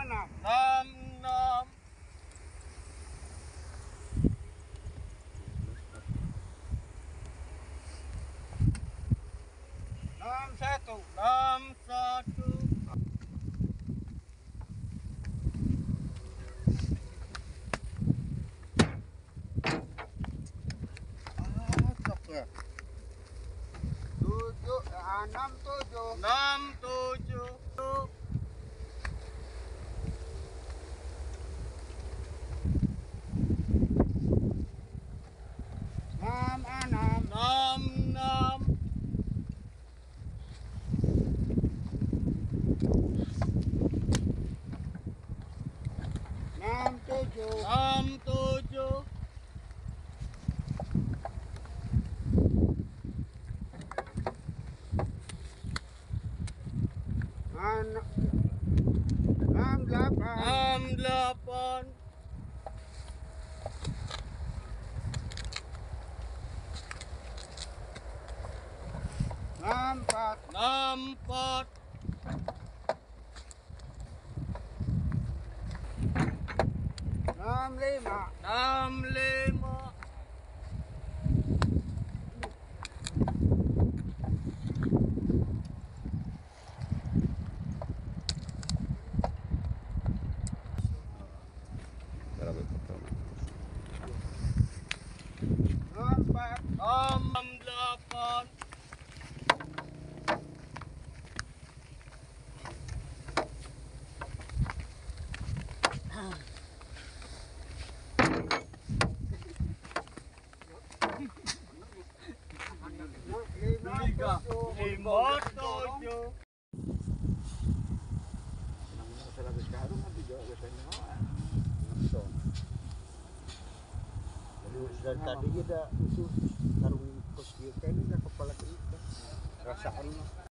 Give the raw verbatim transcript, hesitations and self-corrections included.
anak. Enam, enam. Enam satu. Enam, satu. Ah, cok ya. Tujuh, eh, enam tujuh. Enam, tujuh. Enam enam. Enam, enam. Enam tujuh. Enam, tujuh. Enam enam delapan. Enam, delapan. Enam empat. Enam, empat. Enam lima. Enam, lima. Enam empat. Enam, delapan. Lima Tiga. tujuh. Lima, tujuh. Dari tadi kita usus karung kos kita ini kepala kita rasaan